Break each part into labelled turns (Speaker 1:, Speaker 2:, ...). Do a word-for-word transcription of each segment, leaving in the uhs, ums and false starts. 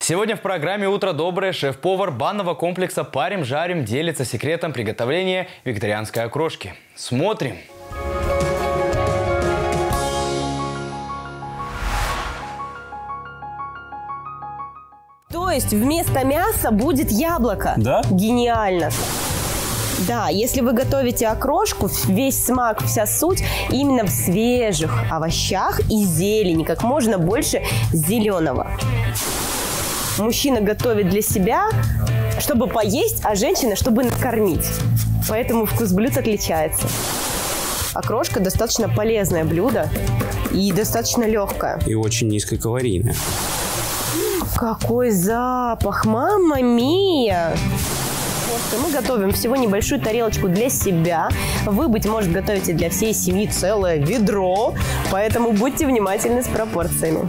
Speaker 1: Сегодня в программе «Утро доброе» шеф-повар банного комплекса «Парим-жарим» делится секретом приготовления вегетарианской окрошки. Смотрим!
Speaker 2: То есть вместо мяса будет яблоко?
Speaker 3: Да.
Speaker 2: Гениально! Да, если вы готовите окрошку, весь смак, вся суть именно в свежих овощах и зелени, как можно больше зеленого. Мужчина готовит для себя, чтобы поесть, а женщина, чтобы накормить. Поэтому вкус блюд отличается. Окрошка достаточно полезное блюдо и достаточно легкое.
Speaker 3: И очень низкокалорийное.
Speaker 2: Какой запах! Мамма мия! Мы готовим всего небольшую тарелочку для себя. Вы, быть может, готовите для всей семьи целое ведро, поэтому будьте внимательны с пропорциями.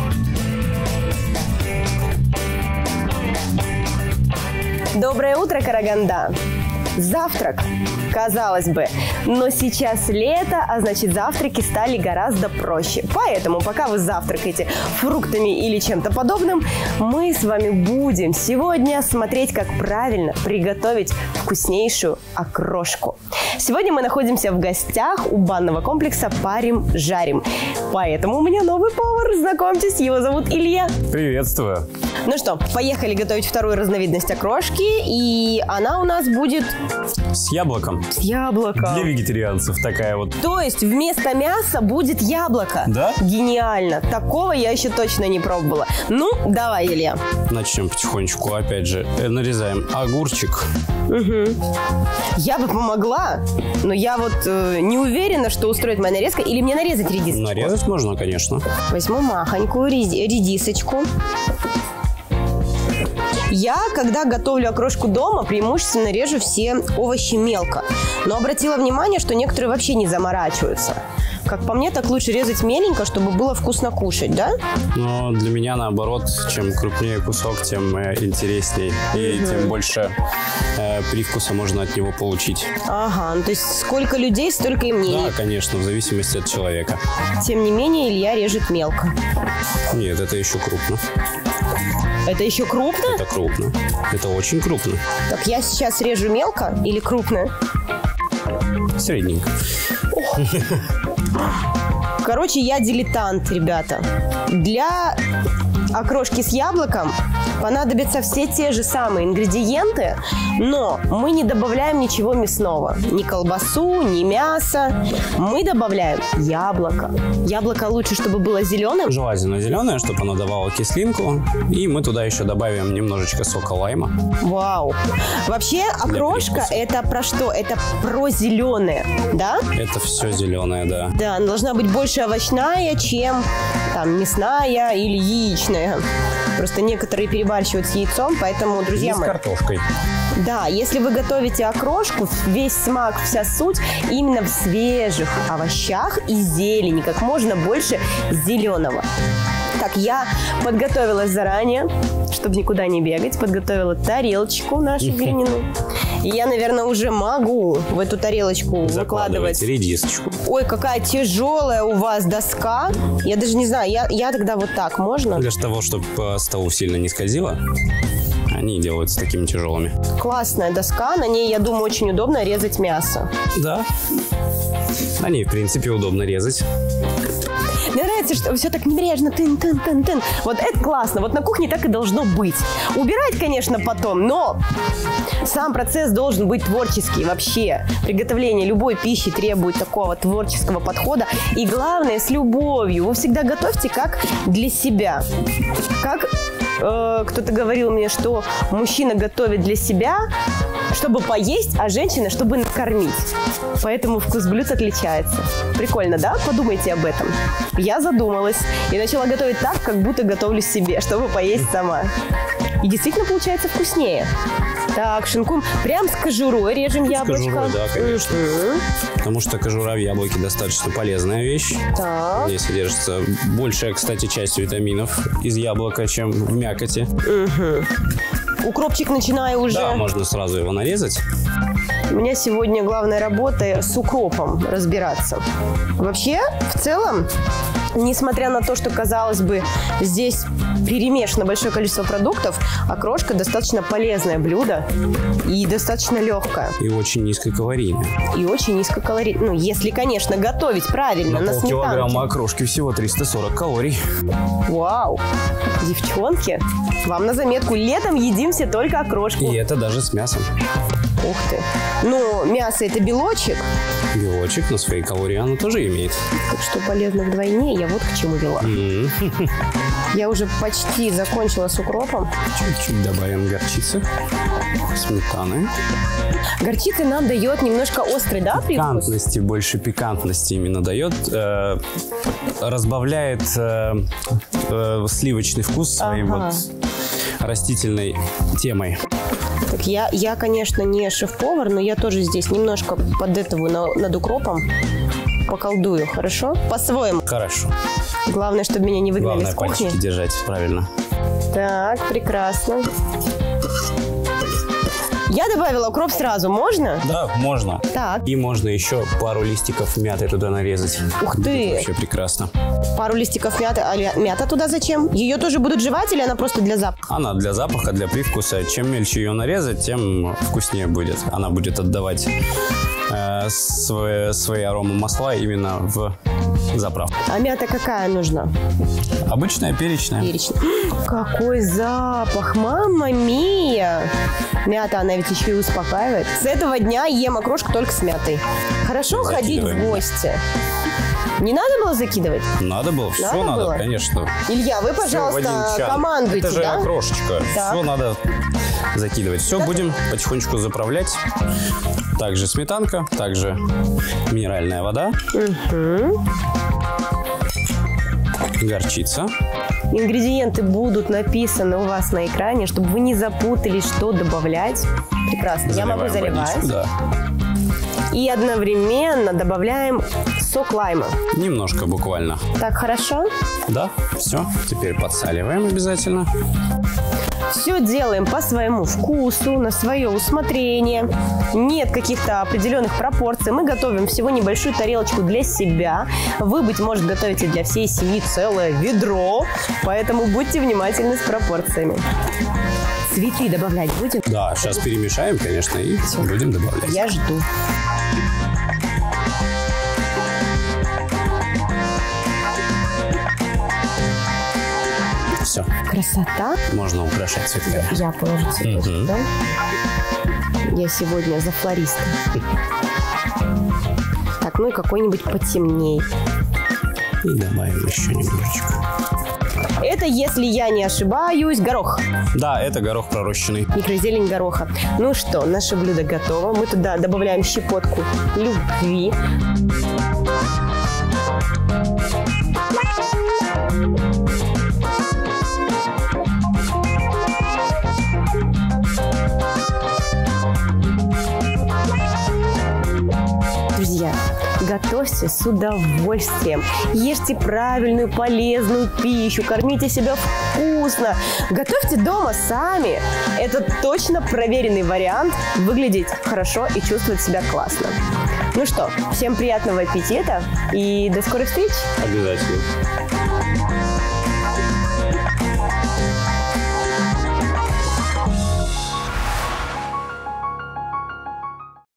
Speaker 2: Доброе утро, Караганда! Завтрак, казалось бы, но сейчас лето, а значит завтраки стали гораздо проще. Поэтому, пока вы завтракаете фруктами или чем-то подобным, мы с вами будем сегодня смотреть, как правильно приготовить вкуснейшую окрошку. Сегодня мы находимся в гостях у банного комплекса «Парим-жарим». Поэтому у меня новый повар, знакомьтесь, его зовут Илья.
Speaker 3: Приветствую.
Speaker 2: Ну что, поехали готовить вторую разновидность окрошки, и она у нас будет...
Speaker 3: С яблоком.
Speaker 2: С яблоком.
Speaker 3: Для вегетарианцев такая вот.
Speaker 2: То есть вместо мяса будет яблоко?
Speaker 3: Да.
Speaker 2: Гениально. Такого я еще точно не пробовала. Ну, давай, Илья.
Speaker 3: Начнем потихонечку. Опять же, нарезаем огурчик.
Speaker 2: Угу. Я бы помогла, но я вот э, не уверена, что устроит моя нарезка. Или мне нарезать редисочку?
Speaker 3: Нарезать можно, конечно.
Speaker 2: Возьму махонькую редисочку. Я, когда готовлю окрошку дома, преимущественно режу все овощи мелко. Но обратила внимание, что некоторые вообще не заморачиваются. Как по мне, так лучше резать меленько, чтобы было вкусно кушать, да?
Speaker 3: Но для меня наоборот, чем крупнее кусок, тем э, интересней. И угу. тем больше э, привкуса можно от него получить.
Speaker 2: Ага, ну, то есть сколько людей, столько и мнений.
Speaker 3: Да, конечно, в зависимости от человека.
Speaker 2: Тем не менее, Илья режет мелко.
Speaker 3: Нет, это еще крупно.
Speaker 2: Это еще крупно?
Speaker 3: Это крупно. Это очень крупно.
Speaker 2: Так я сейчас режу мелко или крупно?
Speaker 3: Средненько.
Speaker 2: Короче, я дилетант, ребята. Для окрошки с яблоком понадобятся все те же самые ингредиенты, но мы не добавляем ничего мясного. Ни колбасу, ни мясо. Мы добавляем яблоко. Яблоко лучше, чтобы было зеленым.
Speaker 3: Желательно зеленое, чтобы оно давало кислинку. И мы туда еще добавим немножечко сока лайма.
Speaker 2: Вау. Вообще, окрошка это про что? Это про зеленое, да?
Speaker 3: Это все зеленое, да.
Speaker 2: Да, она должна быть больше овощная, чем там мясная или яичная. Просто некоторые перебарщивают с яйцом, поэтому, друзья
Speaker 3: мои... с картошкой.
Speaker 2: Да, если вы готовите окрошку, весь смак, вся суть именно в свежих овощах и зелени, как можно больше зеленого. Так, я подготовилась заранее, чтобы никуда не бегать, подготовила тарелочку нашу глиняную. И я, наверное, уже могу в эту тарелочку выкладывать
Speaker 3: редисочку.
Speaker 2: Ой, какая тяжелая у вас доска. Я даже не знаю, я, я тогда вот так, можно?
Speaker 3: Для того, чтобы по столу сильно не скользило, они делаются такими тяжелыми.
Speaker 2: Классная доска, на ней, я думаю, очень удобно резать мясо.
Speaker 3: Да, на ней, в принципе, удобно резать.
Speaker 2: Мне нравится, что все так небрежно, тын-тын-тын-тын. Вот это классно, вот на кухне так и должно быть. Убирать, конечно, потом, но сам процесс должен быть творческий вообще. Приготовление любой пищи требует такого творческого подхода. И главное, с любовью. Вы всегда готовьте как для себя. Как э, кто-то говорил мне, что мужчина готовит для себя, чтобы поесть, а женщина, чтобы накормить. Поэтому вкус блюд отличается. Прикольно, да? Подумайте об этом. Я задумалась и начала готовить так, как будто готовлю себе, чтобы поесть сама. И действительно получается вкуснее. Так, шинкун прям с кожурой режем яблочко.
Speaker 3: С кожурой, да, конечно. Uh-huh. Потому что кожура в яблоке достаточно полезная вещь.
Speaker 2: Так.
Speaker 3: Здесь содержится большая, кстати, часть витаминов из яблока, чем в мякоти.
Speaker 2: Uh-huh. Укропчик начинаю уже.
Speaker 3: Да, можно сразу его нарезать.
Speaker 2: У меня сегодня главная работа с укропом разбираться. Вообще, в целом, несмотря на то, что, казалось бы, здесь перемешано большое количество продуктов, окрошка достаточно полезное блюдо и достаточно легкое.
Speaker 3: И очень низкокалорийное.
Speaker 2: И очень низкокалорийное. Ну, если, конечно, готовить правильно, на, на
Speaker 3: полкилограмма окрошки всего триста сорок калорий.
Speaker 2: Вау! Девчонки, вам на заметку, летом едим все только окрошку.
Speaker 3: И это даже с мясом.
Speaker 2: Ух ты. Ну, мясо это белочек.
Speaker 3: Белочек, но свои калории оно тоже имеет.
Speaker 2: Так что полезно вдвойне, я вот к чему вела.
Speaker 3: Mm-hmm.
Speaker 2: Я уже почти закончила с укропом.
Speaker 3: Чуть-чуть добавим горчицы, сметаны.
Speaker 2: Горчица нам дает немножко острый, да, привкус?
Speaker 3: Пикантности, больше пикантности именно дает. Э, разбавляет э, э, сливочный вкус своей
Speaker 2: ага.
Speaker 3: вот растительной темой.
Speaker 2: Так я, я, конечно, не шеф-повар, но я тоже здесь немножко подэтовую на, над укропом. Поколдую, хорошо? По-своему.
Speaker 3: Хорошо.
Speaker 2: Главное, чтобы меня не выгнали
Speaker 3: Главное,
Speaker 2: с кухни.
Speaker 3: пальчики держать правильно.
Speaker 2: Так, прекрасно. Я добавила укроп сразу, можно?
Speaker 3: Да, можно.
Speaker 2: Так.
Speaker 3: И можно еще пару листиков мяты туда нарезать.
Speaker 2: Ух ты!
Speaker 3: Это вообще прекрасно.
Speaker 2: Пару листиков мяты. А мята туда зачем? Ее тоже будут жевать или она просто для запаха?
Speaker 3: Она для запаха, для привкуса. Чем мельче ее нарезать, тем вкуснее будет. Она будет отдавать э, свои, свои аромы масла именно в заправку.
Speaker 2: А мята какая нужна?
Speaker 3: Обычная перечная.
Speaker 2: Перечная. Какой запах! Мамма мия! Мята, она ведь еще и успокаивает. С этого дня ем окрошку только с мятой. Хорошо ходить в гости. Не надо было закидывать?
Speaker 3: Надо было, все
Speaker 2: надо,
Speaker 3: надо,
Speaker 2: было?
Speaker 3: Конечно.
Speaker 2: Илья, вы, пожалуйста, командуйте,
Speaker 3: Это же
Speaker 2: да?
Speaker 3: окрошечка,
Speaker 2: так.
Speaker 3: все надо закидывать. Все, так. Будем потихонечку заправлять. Также сметанка, также минеральная вода.
Speaker 2: Угу.
Speaker 3: Горчица.
Speaker 2: Ингредиенты будут написаны у вас на экране, чтобы вы не запутались, что добавлять. Прекрасно.
Speaker 3: Заливаем
Speaker 2: Я могу заливать.
Speaker 3: водичку, да.
Speaker 2: И одновременно добавляем сок лайма.
Speaker 3: Немножко буквально.
Speaker 2: Так, хорошо?
Speaker 3: Да, все. Теперь подсаливаем обязательно.
Speaker 2: Все делаем по своему вкусу, на свое усмотрение. Нет каких-то определенных пропорций. Мы готовим всего небольшую тарелочку для себя. Вы, быть может, готовите для всей семьи целое ведро. Поэтому будьте внимательны с пропорциями. Цветы добавлять будем?
Speaker 3: Да, сейчас перемешаем, конечно, и все. Будем добавлять.
Speaker 2: Я жду.
Speaker 3: Все.
Speaker 2: Красота.
Speaker 3: Можно украшать цветками.
Speaker 2: Я положу цветочек, угу. да? Я сегодня за флориста. Так, ну и какой-нибудь потемней.
Speaker 3: И добавим еще немножечко.
Speaker 2: Это, если я не ошибаюсь, горох.
Speaker 3: Да, это горох пророщенный.
Speaker 2: Микрозелень гороха. Ну что, наше блюдо готово. Мы туда добавляем щепотку любви. Друзья, готовьте с удовольствием. Ешьте правильную, полезную пищу. Кормите себя вкусно. Готовьте дома сами. Это точно проверенный вариант выглядеть хорошо и чувствовать себя классно. Ну что, всем приятного аппетита и до скорой встречи.
Speaker 3: Обязательно.